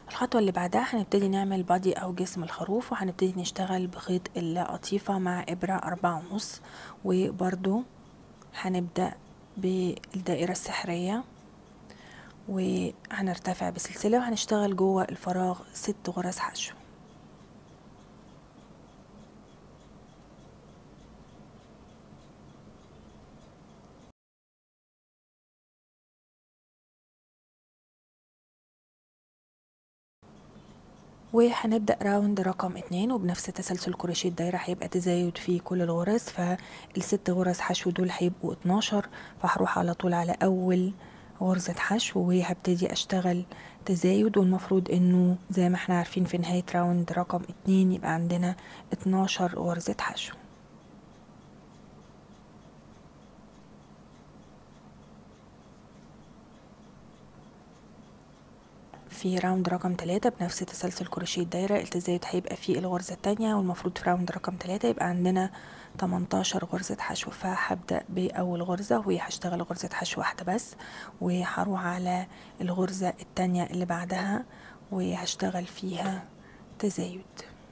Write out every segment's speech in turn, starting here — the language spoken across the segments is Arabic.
الخطوة اللي بعدها هنبتدي نعمل بادي أو جسم الخروف، وهنبتدي نشتغل بخيط القطيفة مع إبرة 4.5، وبرضو هنبدأ بالدائرة السحرية وهنرتفع بسلسلة وهنشتغل جوه الفراغ 6 غرز حشو. وهنبدأ راوند رقم 2، وبنفس تسلسل كروشيه الدايرة هيبقى تزايد في كل الغرز، فالست غرز حشو دول هيبقوا 12، فهروح على طول على أول غرزة حشو وهبتدي أشتغل تزايد، والمفروض إنه زي ما احنا عارفين في نهاية راوند رقم 2 يبقى عندنا 12 غرزة حشو. في راوند رقم 3 بنفس تسلسل كروشيه الدايرة التزايد هيبقى في الغرزة التانية، والمفروض في راوند رقم 3 يبقى عندنا 18 غرزة حشو. فهبدأ بأول غرزة وهشتغل غرزة حشو واحدة بس، وهروح على الغرزة التانية اللي بعدها وهشتغل فيها تزايد.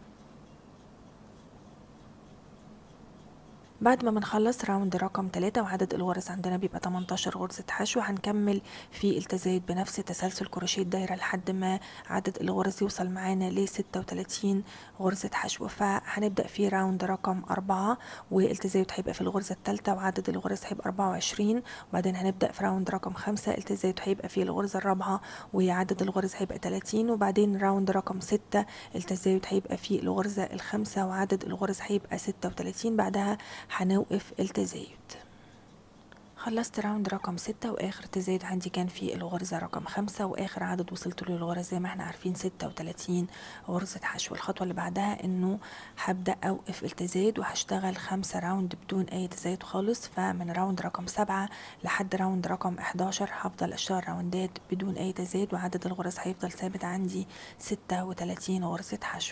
بعد ما بنخلص راوند رقم 3 وعدد الغرز عندنا بيبقى 18 غرزة حشو، هنكمل في التزايد بنفس تسلسل كروشيه الدايرة لحد ما عدد الغرز يوصل معانا ل 36 غرزة حشو. فهنبدأ في راوند رقم 4 والتزايد هيبقى في الغرزة الثالثة وعدد الغرز هيبقى 24، وبعدين هنبدأ في راوند رقم 5 التزايد هيبقى في الغرزة الرابعة وعدد الغرز هيبقى 30، وبعدين راوند رقم 6 التزايد هيبقى في الغرزة الخامسة وعدد الغرز هيبقى 36، بعدها هنوقف التزايد. خلصت راوند رقم 6 واخر تزايد عندي كان في الغرزة رقم 5، واخر عدد وصلت له الغرز زي ما احنا عارفين 36 غرزة حشو. الخطوة اللي بعدها انه هبدأ اوقف التزايد وهشتغل 5 راوند بدون اي تزايد خالص، فمن راوند رقم 7 لحد راوند رقم 11 هفضل اشتغل راوندات بدون اي تزايد، وعدد الغرز هيفضل ثابت عندي 36 غرزة حشو.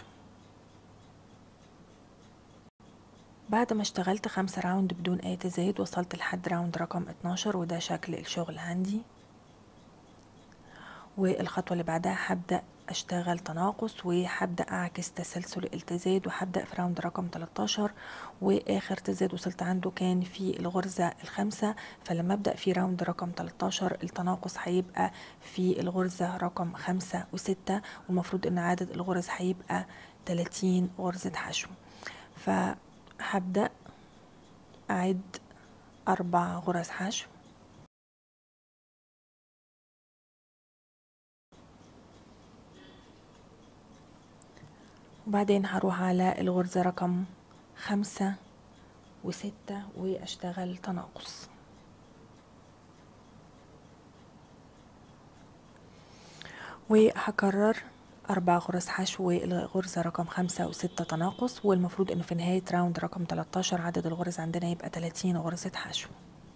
بعد ما اشتغلت 5 راوند بدون اي تزايد وصلت لحد راوند رقم 12، وده شكل الشغل عندي. والخطوة اللي بعدها هبدأ اشتغل تناقص وهبدأ اعكس تسلسل التزايد، وهبدأ في راوند رقم 13 واخر تزايد وصلت عنده كان في الغرزة الخامسة، فلما ابدأ في راوند رقم 13 التناقص هيبقى في الغرزة رقم 5 و6، والمفروض ان عدد الغرز هيبقى 30 غرزة حشو. فهبدأ أعد 4 غرز حشو، وبعدين هروح على الغرزة رقم 5 و6 وأشتغل تناقص، وهكرر 4 غرز حشو والغرزة رقم 5 و6 تناقص، والمفروض انه في نهاية راوند رقم 13 عدد الغرز عندنا يبقى 30 غرزة حشو.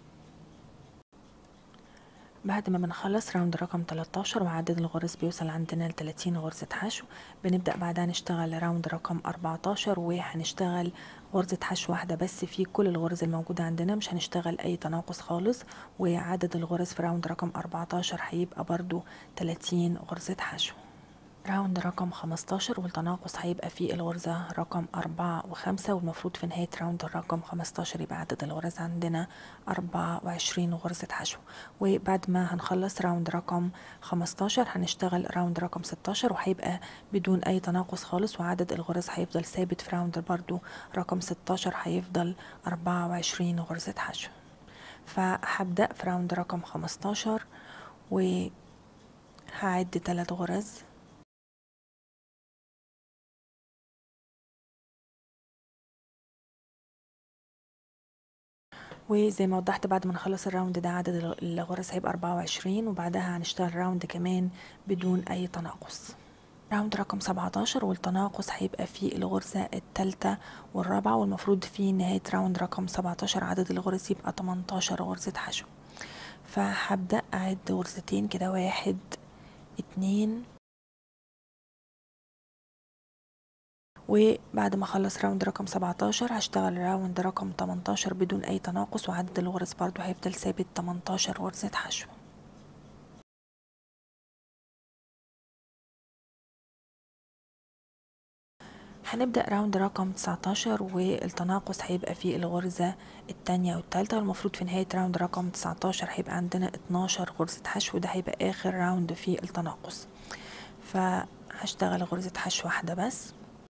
بعد ما بنخلص راوند رقم 13 وعدد الغرز بيوصل عندنا ل 30 غرزة حشو، بنبدأ بعدها نشتغل راوند رقم 14 وهنشتغل غرزة حشو واحدة بس في كل الغرز الموجودة عندنا، مش هنشتغل أي تناقص خالص، وعدد الغرز في راوند رقم 14 هيبقى برضو 30 غرزة حشو. راوند رقم 15 والتناقص هيبقى في الغرزة رقم 4 و5، والمفروض في نهاية راوند الرقم 15 يبقى عدد الغرز عندنا 24 غرزة حشو. وبعد ما هنخلص راوند رقم 15 هنشتغل راوند رقم 16 وهيبقى بدون أي تناقص خالص، وعدد الغرز هيفضل ثابت في راوند برضو رقم 16 هيفضل 24 غرزة حشو. فهبدأ في راوند رقم 15 وهعد 3 غرز، وزي ما وضحت بعد ما نخلص الراوند ده عدد الغرز هيبقى 24، وبعدها هنشتغل راوند كمان بدون اي تناقص. راوند رقم 17 والتناقص هيبقى في الغرزة الثالثة والرابعة، والمفروض في نهاية راوند رقم 17 عدد الغرز يبقى 18 غرزة حشو. فهبدأ أعد غرزتين كده، 1 2، وبعد ما اخلص راوند رقم 17 هشتغل راوند رقم 18 بدون اي تناقص، وعدد الغرز برضو هيفضل ثابت 18 غرزة حشو. هنبدأ راوند رقم 19 والتناقص هيبقى في الغرزة التانية والتالتة. المفروض في نهاية راوند رقم 19 هيبقى عندنا 12 غرزة حشو، وده هيبقى آخر راوند في التناقص. فهشتغل غرزة حشو واحدة بس.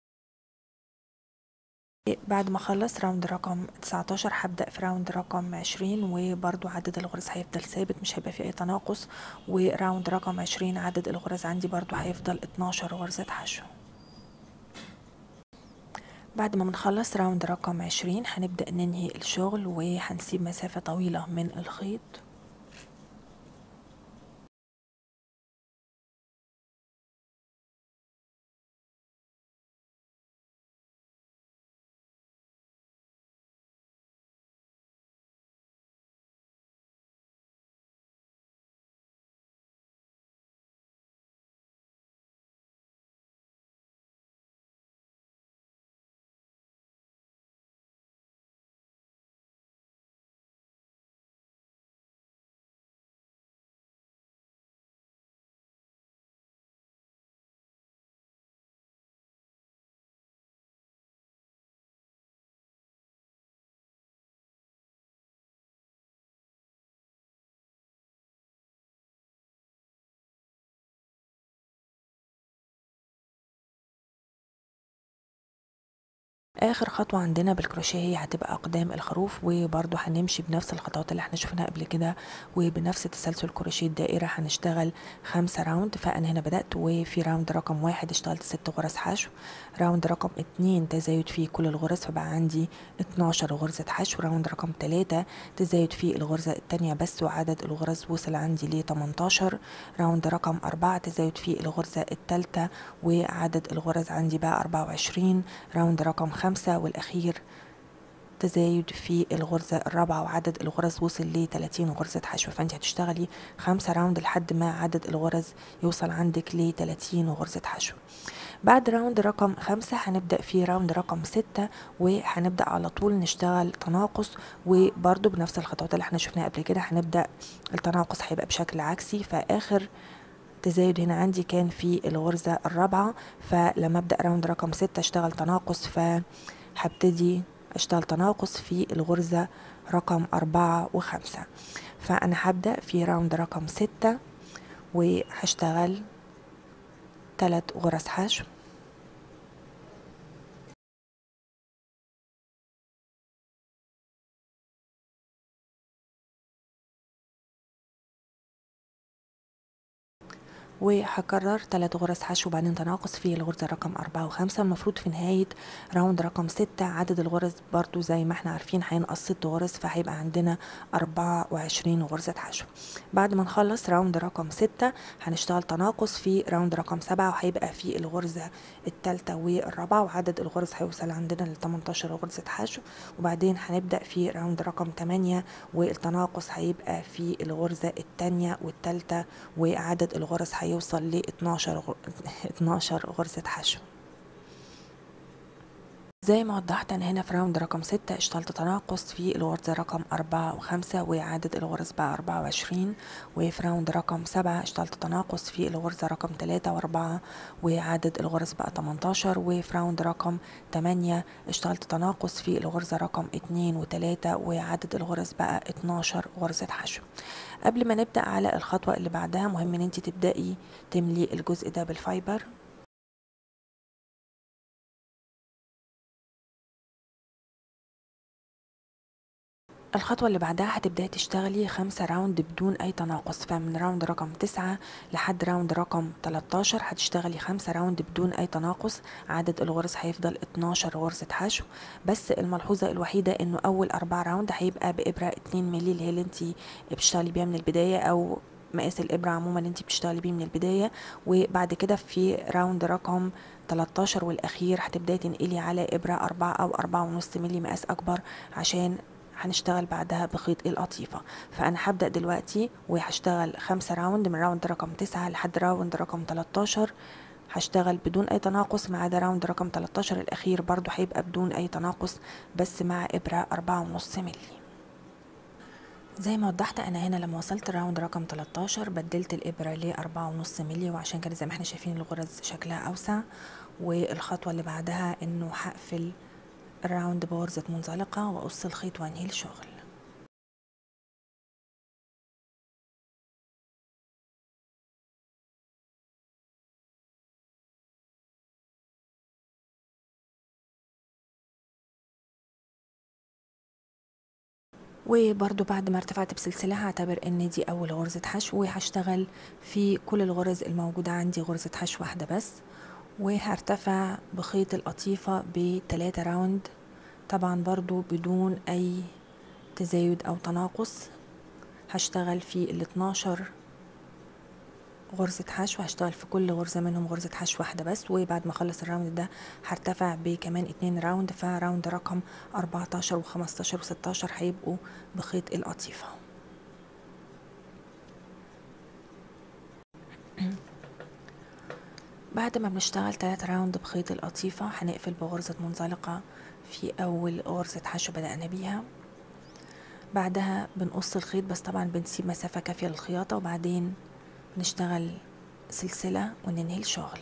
بعد ما اخلص راوند رقم 19 هبدأ في راوند رقم 20، وبرضو عدد الغرز هيفضل ثابت، مش هيبقى فيه اي تناقص. وراوند رقم 20 عدد الغرز عندي برضو هيفضل 12 غرزة حشو. بعد ما بنخلص راوند رقم 20 هنبدأ ننهي الشغل، وهنسيب مسافة طويلة من الخيط. اخر خطوة عندنا بالكروشيه هي هتبقى اقدام الخروف، وبرضو هنمشي بنفس الخطوات اللي احنا شفناها قبل كده، وبنفس تسلسل كروشيه الدائرة هنشتغل 5 راوند. فانا هنا بدأت وفي راوند رقم 1 اشتغلت 6 غرز حشو، راوند رقم 2 تزايد فيه كل الغرز فبقى عندي 12 غرزة حشو، راوند رقم 3 تزايد فيه الغرزة التانية بس وعدد الغرز وصل عندي ل 18، راوند رقم 4 تزايد فيه الغرزة التالتة وعدد الغرز عندي بقى 24، راوند رقم 5 والأخير تزايد في الغرزة الرابعة وعدد الغرز وصل ل 30 غرزة حشو. فانت هتشتغلي 5 راوند لحد ما عدد الغرز يوصل عندك ل 30 غرزة حشو. بعد راوند رقم 5 هنبدأ في راوند رقم 6، وهنبدأ على طول نشتغل تناقص، وبرضو بنفس الخطوات اللي احنا شفناها قبل كده. هنبدأ التناقص هيبقى بشكل عكسي، فآخر تزايد هنا عندي كان في الغرزة الرابعة، فلما ابدأ راوند رقم 6 اشتغل تناقص، فهبتدي اشتغل تناقص في الغرزة رقم 4 و5. فانا هبدأ في راوند رقم 6 وهشتغل 3 غرز حشو، وهكرر 3 غرز حشو وبعدين تناقص في الغرزة رقم 4 و5. المفروض في نهاية راوند رقم 6 عدد الغرز برضو زي ما احنا عارفين هينقص 6 غرز، فهيبقى عندنا 24 غرزة حشو. بعد ما نخلص راوند رقم 6 هنشتغل تناقص في راوند رقم 7، وهيبقى في الغرزة الثالثة والرابعة وعدد الغرز هيوصل عندنا ل 18 غرزة حشو. وبعدين هنبدأ في راوند رقم 8 والتناقص هيبقى في الغرزة الثانية والثالثة وعدد الغرز هيوصل ل 12 غرزة حشو. زي ما وضحت انا هنا في راوند رقم 6 اشتغلت تناقص في الغرزة رقم 4 و5 وعدد الغرز بقى 24، وفي راوند رقم 7 اشتغلت تناقص في الغرزة رقم 3 و4 وعدد الغرز بقى 18، وفي راوند رقم 8 اشتغلت تناقص في الغرزة رقم 2 و3 وعدد الغرز بقى 12 غرزة حشو. قبل ما نبدأ على الخطوة اللي بعدها مهم ان انت تبدأي تملي الجزء ده بالفايبر. الخطوة اللي بعدها هتبدأي تشتغلي 5 راوند بدون أي تناقص، فمن راوند رقم 9 لحد راوند رقم 13 هتشتغلي 5 راوند بدون أي تناقص، عدد الغرز هيفضل 12 غرزة حشو. بس الملحوظة الوحيدة إنه أول 4 راوند هيبقى بإبرة 2 مللي اللي هي اللي انتي بتشتغلي بيها من البداية، أو مقاس الإبرة عموما انتي بتشتغلي بيه من البداية. وبعد كده في راوند رقم 13 والأخير هتبدأي تنقلي على إبرة 4 أو 4.5 مللي مقاس أكبر، عشان هنشتغل بعدها بخيط القطيفة. فأنا هبدأ دلوقتي وهشتغل 5 راوند من راوند رقم 9 لحد راوند رقم 13 هشتغل بدون أي تناقص، ما عدا راوند رقم 13 الأخير برضو هيبقى بدون أي تناقص بس مع إبرة 4.5 مللي. زي ما وضحت انا هنا لما وصلت الراوند رقم 13 بدلت الابره ل 4.5 مللي، وعشان كده زي ما احنا شايفين الغرز شكلها اوسع. والخطوة اللي بعدها انه هقفل الراوند بغرزة منزلقة واقص الخيط وانهي الشغل. وبرضو بعد ما ارتفعت بسلسلة هعتبر ان دي اول غرزة حشو، وهشتغل في كل الغرز الموجودة عندي غرزة حشو واحدة بس، وهرتفع بخيط القطيفة ب3 راوند، طبعا برضو بدون اي تزايد او تناقص. هشتغل في 12 غرزة حشو، هشتغل في كل غرزة منهم غرزة حشو واحدة بس، وبعد ما اخلص الراوند ده هرتفع بكمان 2 راوند، فراوند رقم 14 و15 و16 هيبقوا بخيط القطيفة. بعد ما بنشتغل 3 راوند بخيط القطيفة هنقفل بغرزة منزلقة في اول غرزة حشو بدأنا بيها. بعدها بنقص الخيط، بس طبعا بنسيب مسافة كافية للخياطة، وبعدين نشتغل سلسلة وننهي الشغل.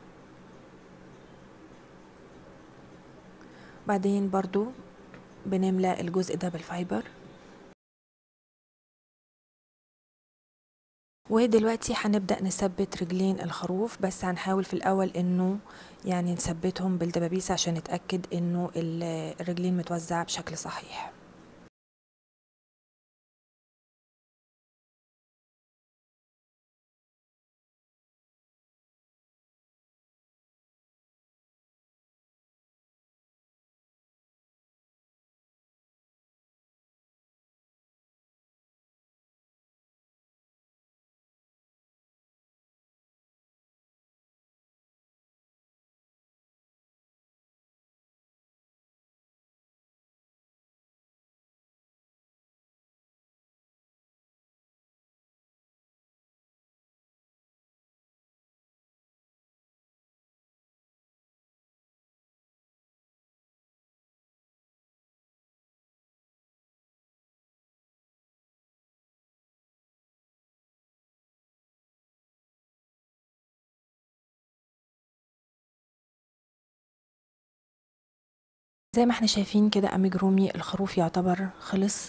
بعدين برضو بنملى الجزء ده بالفايبر. ودلوقتي هنبدأ نثبت رجلين الخروف، بس هنحاول في الأول انه يعني نثبتهم بالدبابيس عشان نتأكد انه الرجلين متوزعة بشكل صحيح. زي ما احنا شايفين كده اميجرومي الخروف يعتبر خلص.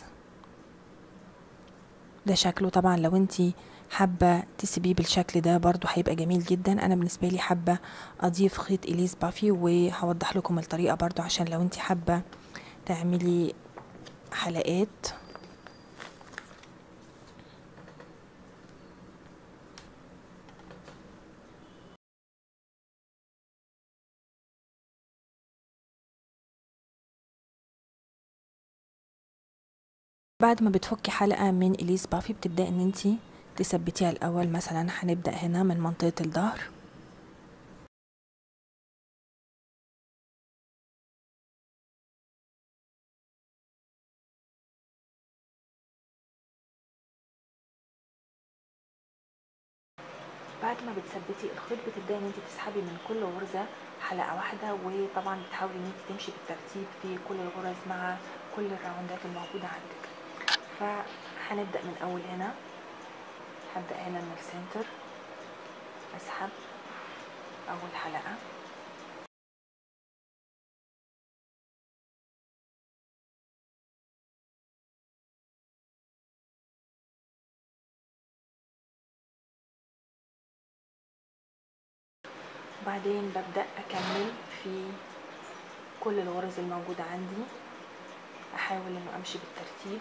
ده شكله، طبعا لو انتي حابة تسيبيه بالشكل ده برضو هيبقى جميل جدا. انا بالنسبة لي حابة اضيف خيط اليس بافي، وهوضح لكم الطريقة برضو عشان لو انتي حابة تعملي حلقات. بعد ما بتفكي حلقة من اليس بافي بتبدأ ان انتي تثبتيها الاول. مثلا هنبدأ هنا من منطقة الظهر، بعد ما بتثبتي الخيط بتبدأي ان انت تسحبي من كل غرزة حلقة واحدة، وطبعا بتحاولي ان انت تمشي بالترتيب في كل الغرز مع كل الراوندات الموجودة عندك. فهنبدأ من اول هنا، هبدأ هنا من السنتر اسحب اول حلقة، بعدين ببدأ اكمل في كل الغرز الموجودة عندي، احاول انه امشي بالترتيب.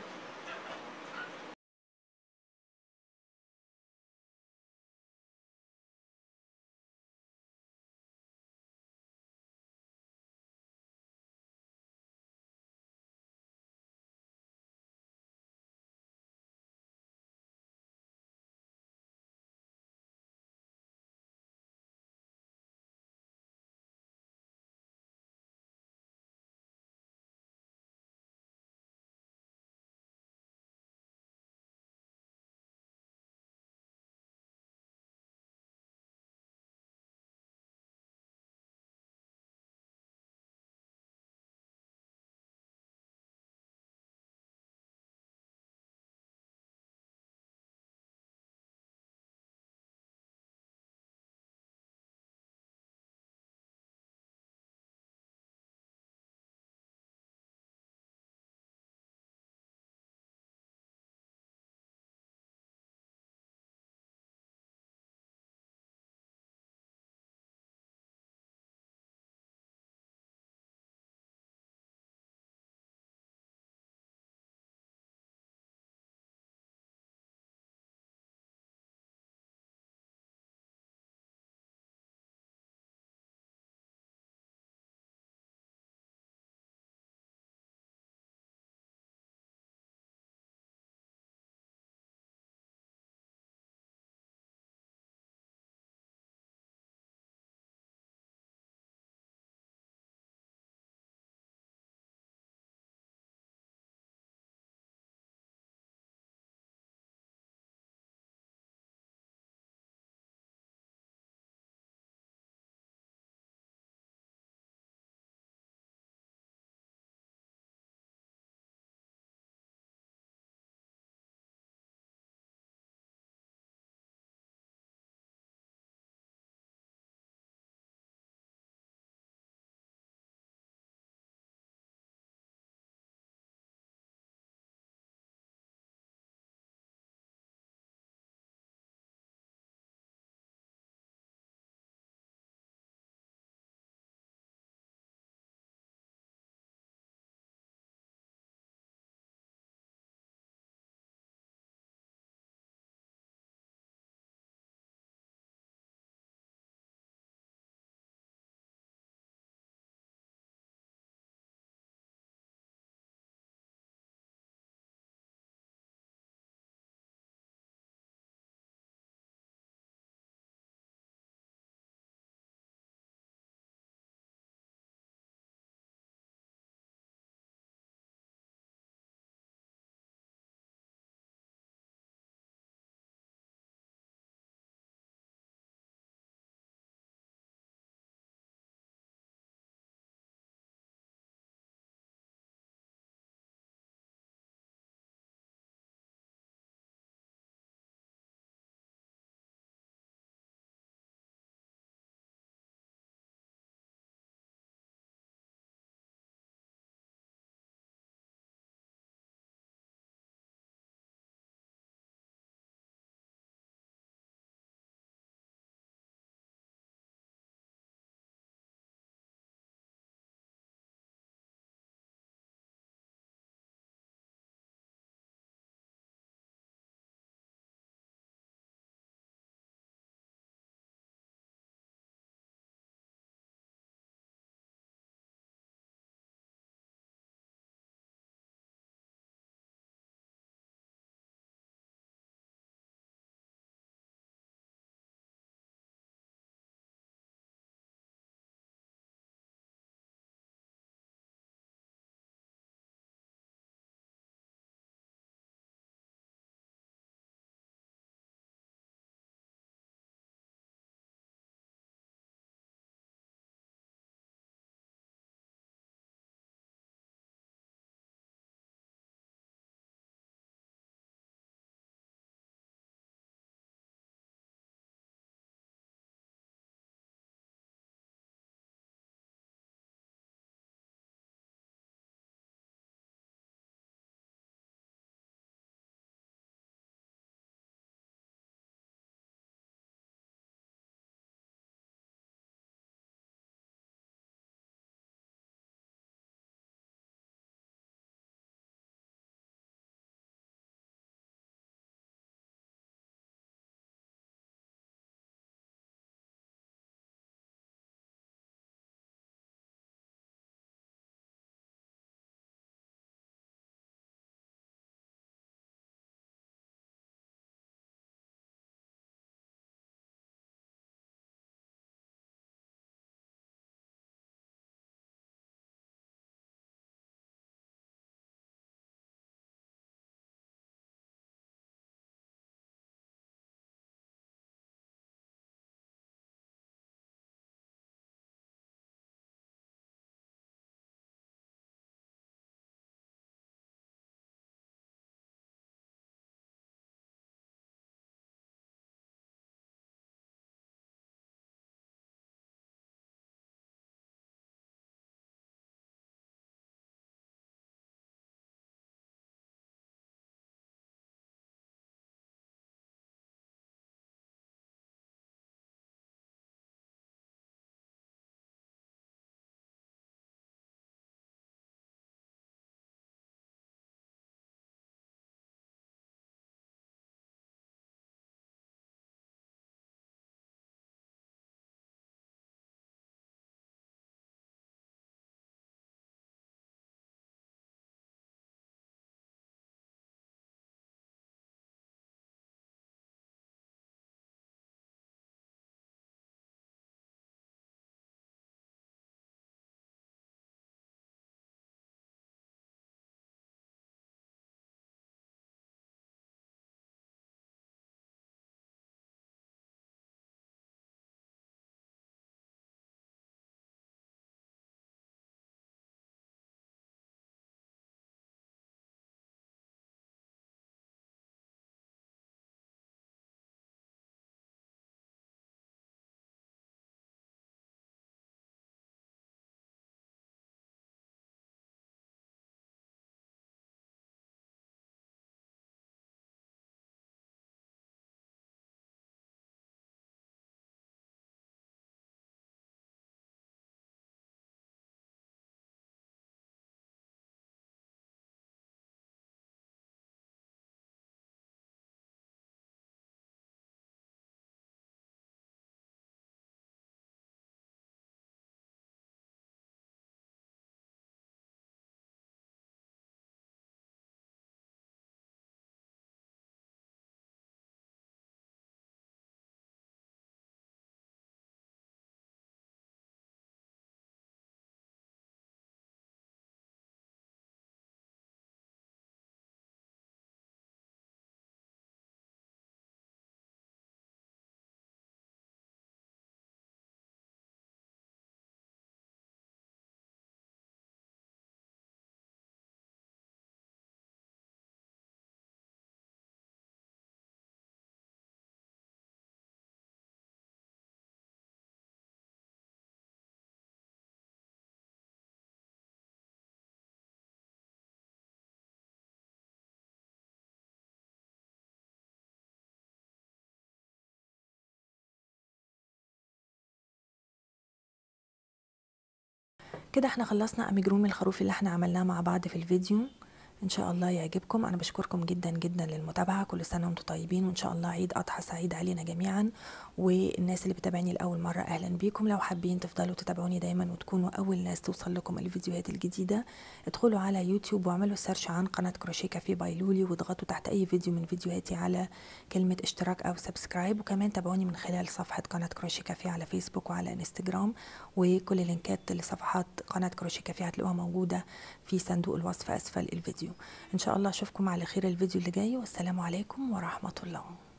كده احنا خلصنا اميجرومي الخروف اللي احنا عملناه مع بعض في الفيديو. ان شاء الله يعجبكم. انا بشكركم جدا جدا للمتابعه. كل سنه وانتم طيبين، وان شاء الله عيد اضحى سعيد علينا جميعا. والناس اللي بتابعني لاول مره اهلا بيكم. لو حابين تفضلوا تتابعوني دايما وتكونوا اول ناس توصل لكم الفيديوهات الجديده، ادخلوا على يوتيوب واعملوا سيرش عن قناه كروشيه كافيه باي لولي، واضغطوا تحت اي فيديو من فيديوهاتي على كلمه اشتراك او سبسكرايب. وكمان تابعوني من خلال صفحه قناه كروشيه كافيه على فيسبوك وعلى انستجرام. وكل لينكات لصفحات قناه كروشيه كافيه هتلاقوها موجوده في صندوق الوصف اسفل الفيديو. ان شاء الله اشوفكم على خير الفيديو اللي جاي، والسلام عليكم ورحمة الله.